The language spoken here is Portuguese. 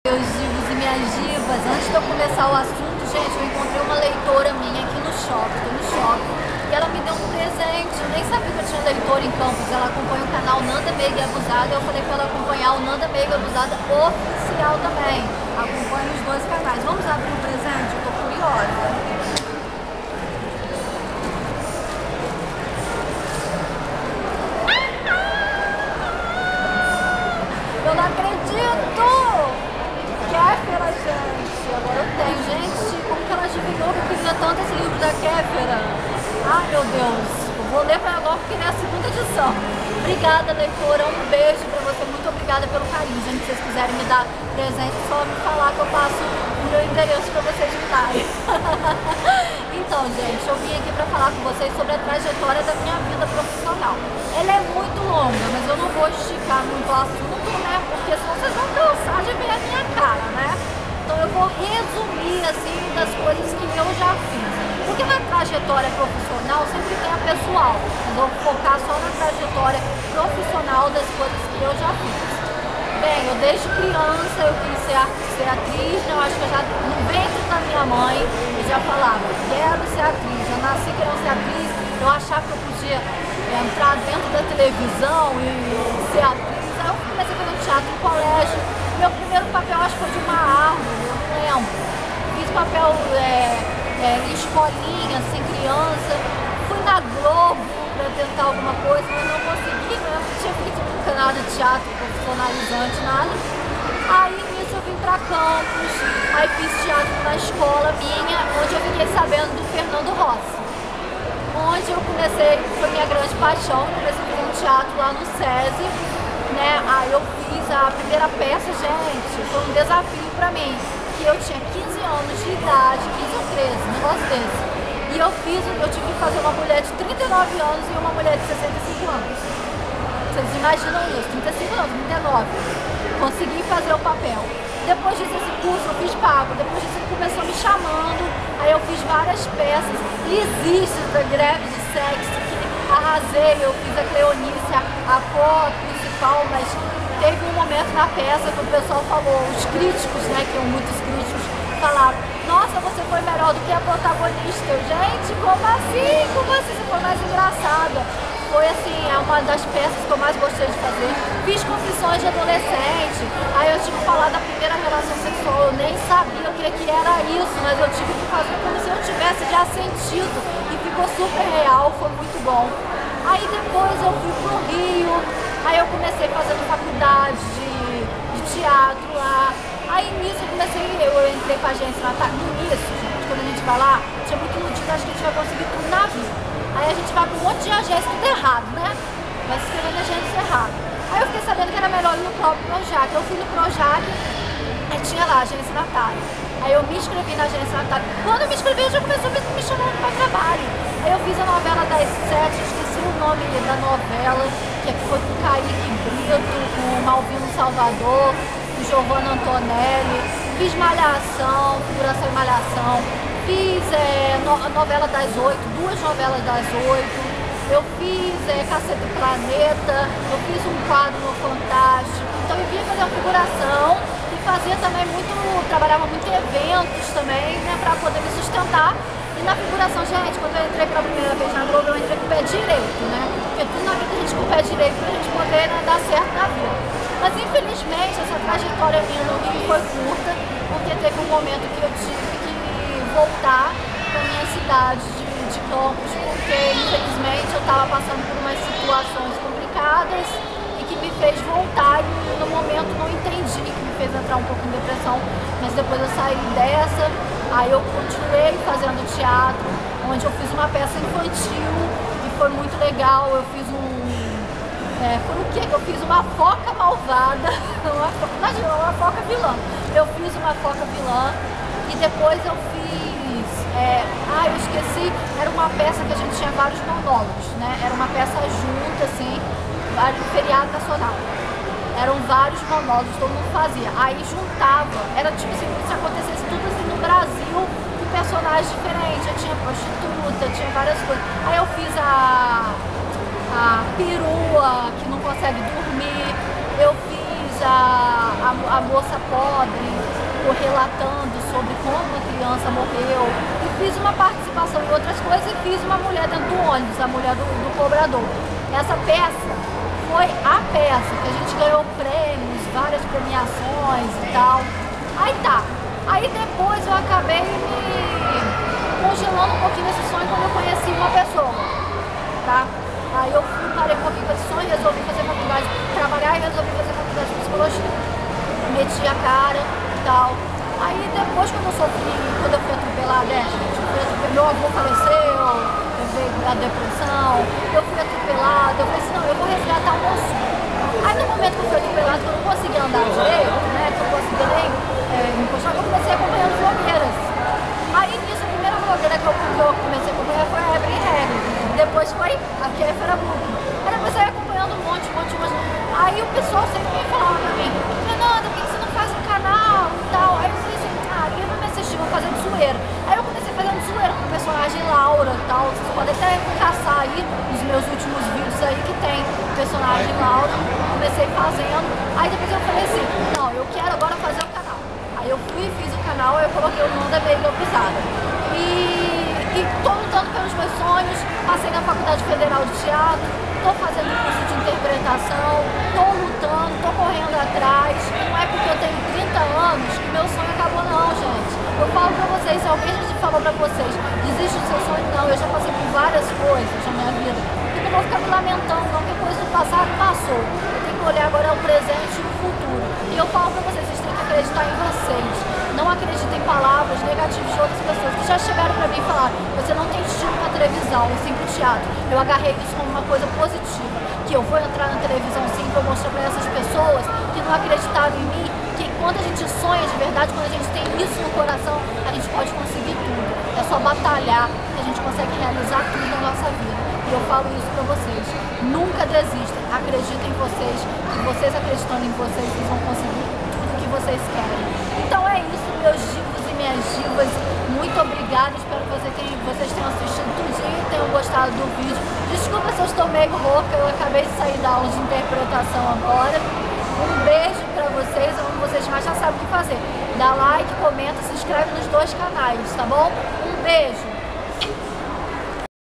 Meus divos e minhas divas, antes de eu começar o assunto, gente, eu encontrei uma leitora minha aqui no shopping, tô no shopping, e ela me deu um presente. Eu nem sabia que eu tinha leitora em Campos. Ela acompanha o canal Nanda Meiga Abusada. Eu falei pra ela acompanhar o Nanda Meiga Abusada oficial também. Acompanha os dois canais. Vamos abrir o presente? Eu tô curiosa. Eu não acredito! Kéfera, gente! Agora eu tenho. Gente, como que ela adivinhou que eu queria tanto esse livro da Kéfera? Ai, meu Deus! Eu vou ler pra agora porque é a segunda edição. Obrigada, leitora. Um beijo pra você. Muito obrigada pelo carinho. Gente, se vocês quiserem me dar presente, é só me falar que eu passo o meu endereço pra vocês juntarem. Então, gente, eu vim aqui pra falar com vocês sobre a trajetória da minha vida profissional. Ela é muito longa, mas eu não vou esticar muito o assunto, né? Porque senão vocês vão cansar de ver a minha cara, né? Então eu vou resumir, assim, das coisas que eu já fiz. Porque na trajetória profissional sempre tem a pessoal. Mas eu vou focar só na trajetória profissional das coisas que eu já fiz. Bem, eu desde criança eu quis ser atriz, né? Eu acho que eu já, no ventre da minha mãe, eu já falava, quero ser atriz. Eu nasci querendo ser atriz, eu achava que eu podia entrar dentro da televisão e ser atriz. Aí eu comecei a fazer teatro no colégio. Meu primeiro papel acho que foi de uma árvore, eu não lembro. Fiz papel em escolinha, assim, criança. Fui na Globo pra tentar alguma coisa, mas não consegui, né? Não tinha feito nunca nada de teatro profissionalizante, nada. Aí nisso eu vim pra Campos, aí fiz teatro na escola minha, onde eu fiquei sabendo do Fernando Rossi. Onde eu comecei, foi minha grande paixão, comecei a fazer um teatro lá no SESI, né? Aí eu fiz a primeira peça, gente, foi um desafio pra mim, que eu tinha 15 anos de idade, 15 ou 13, um negócio desse. E eu tive que fazer uma mulher de 39 anos e uma mulher de 65 anos. Vocês imaginam isso, 35 anos, 39. Consegui fazer o papel. Depois desse curso eu fiz pago, depois disso ele começou me chamando, aí eu fiz várias peças. Existe a greve de sexo, que arrasei, eu fiz a Cleonice, a cor principal, mas teve um momento na peça que o pessoal falou, os críticos, né, que iam muitos críticos, falaram, nossa, você foi melhor do que a protagonista. Gente, como assim? Como assim? Você foi mais engraçada. Foi assim, é uma das peças que eu mais gostei de fazer. Fiz Confissões de Adolescente, aí eu tive que falar da primeira relação sexual, eu nem sabia o que era isso, mas eu tive que fazer como se eu tivesse já sentido e ficou super real, foi muito bom. Aí depois eu fui pro Rio, aí eu comecei fazendo faculdade de teatro lá. Aí nisso eu entrei pra agência Natal, no início, gente, quando a gente vai lá, tinha muito iludido, acho que a gente vai conseguir tudo na vida. Aí a gente vai pra um monte de agência, tudo errado, né? Vai se inscrevendo agência errado. Aí eu fiquei sabendo que era melhor ir no próprio Projac. Eu fui no Projac, aí tinha lá a agência Natália. Aí eu me inscrevi na agência Natália. Quando eu me inscrevi, já começou me chamando para trabalho. Aí eu fiz a novela das 7, esqueci o nome da novela, que foi com o Kaique Brito, com o Malvino Salvador, com o Giovanna Antonelli. Fiz Malhação, figuração em Malhação. Fiz a novela das 8, 2 novelas das 8. Eu fiz Cacete do Planeta. Eu fiz um quadro no Fantástico. Então eu vinha fazer uma figuração e fazia também trabalhava muito em eventos também, né, pra poder me sustentar. E na figuração, gente, quando eu entrei pela primeira vez na Globo, eu entrei com o pé direito, né? Porque tudo na vida a gente com o pé direito pra gente poder, né, dar certo na vida. Mas infelizmente essa trajetória minha no Rio foi curta, porque teve um momento que eu tive que voltar para minha cidade de Campos, porque infelizmente eu estava passando por umas situações complicadas e que me fez voltar e no momento não entendi, que me fez entrar um pouco em depressão, mas depois eu saí dessa, aí eu continuei fazendo teatro, onde eu fiz uma peça infantil e foi muito legal. Eu fiz foi o que eu fiz? Uma foca malvada, uma foca vilã. Eu fiz uma foca vilã e depois eu fiz, eu esqueci, era uma peça que a gente tinha vários monólogos, né? Era uma peça junta, assim, feriado nacional. Eram vários monólogos, todo mundo fazia. Aí juntava, era tipo assim, se acontecesse tudo assim no Brasil, com personagens diferentes. Eu tinha prostituta, tinha várias coisas. Aí eu fiz a perua que não consegue dormir, eu fiz a moça pobre, relatando sobre como a criança morreu. E fiz uma participação em outras coisas e fiz uma mulher dentro do ônibus, a mulher do cobrador. Essa peça foi a peça que a gente ganhou prêmios, várias premiações e tal. Aí tá. Aí depois eu acabei me congelando um pouquinho esse sonho quando eu conheci uma pessoa, tá? Aí eu parei um pouquinho com esse sonho, resolvi fazer faculdade, trabalhar e resolvi fazer faculdade de psicologia. Meti a cara e tal. Aí depois quando eu fui atropelada, meu avô faleceu, eu veio a depressão, eu fui atropelada, eu falei assim, não, eu vou resgatar o meu sonho. Aí no momento que eu fui atropelada, que eu não conseguia andar direito, né, que eu não conseguia nem me encostar, eu comecei acompanhando blogueiras. Aí nisso, a primeira blogueira que eu comecei a acompanhar foi a Evelyn Regli. Depois foi a Kéfera Bucco. Aí eu comecei acompanhando um monte. Aí o pessoal sempre me falava pra mim, Fernanda, por que você não faz um canal e tal? Aí eu falei assim, eu não me assisti, vou fazer de zoeira. Aí eu comecei fazendo zoeira com o personagem Laura e tal. Vocês podem até caçar aí nos meus últimos vídeos aí que tem o personagem Laura. Comecei fazendo. Aí depois eu falei assim, não, eu quero agora fazer o canal. Aí eu fui, fiz o canal, aí eu coloquei o nome da Meila Pisada. E tô lutando pelos meus sonhos, passei na Faculdade Federal de Teatro, tô fazendo curso de interpretação, tô lutando, tô correndo atrás. Não é porque eu tenho 30 anos que meu sonho acabou não, gente. Eu falo pra vocês, se alguém já falou pra vocês, desiste do seu sonho, não, eu já passei por várias coisas na minha vida. Porque eu vou ficar me lamentando, não, que coisa do passado passou. Eu tenho que olhar agora o presente e o futuro. E eu falo pra vocês, vocês têm que acreditar em vocês. Não acreditem em palavras negativas de outras pessoas que já chegaram pra mim e falaram, você não tem destino pra televisão, e sim pro teatro. Eu agarrei isso como uma coisa positiva, que eu vou entrar na televisão sim, vou mostrar pra essas pessoas que não acreditaram em mim, que quando a gente sonha de verdade, quando a gente tem isso no coração, a gente pode conseguir tudo. É só batalhar que a gente consegue realizar tudo na nossa vida. E eu falo isso pra vocês. Nunca desistam. Acreditem em vocês, que vocês acreditando em vocês, vocês vão conseguir tudo que vocês querem. Então é isso, meus divos e minhas divas. Muito obrigada. Espero que vocês tenham assistido tudinho e tenham gostado do vídeo. Desculpa se eu estou meio rouca, eu acabei de sair da aula de interpretação agora. Um beijo pra vocês, onde vocês mais já sabem o que fazer. Dá like, comenta, se inscreve nos dois canais, tá bom? Um beijo!